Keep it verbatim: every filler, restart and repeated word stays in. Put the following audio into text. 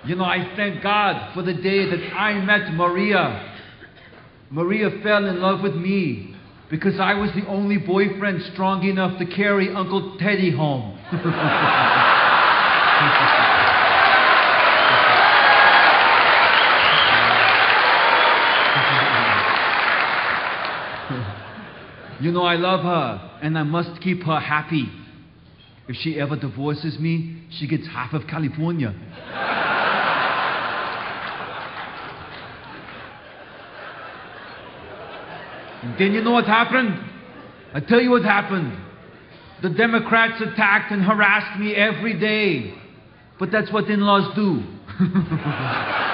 You know, I thank God for the day that I met Maria. Maria fell in love with me because I was the only boyfriend strong enough to carry Uncle Teddy home. You know, I love her, and I must keep her happy. If she ever divorces me, she gets half of California. And then you know what happened? I tell you what happened. The Democrats attacked and harassed me every day. But that's what in-laws do.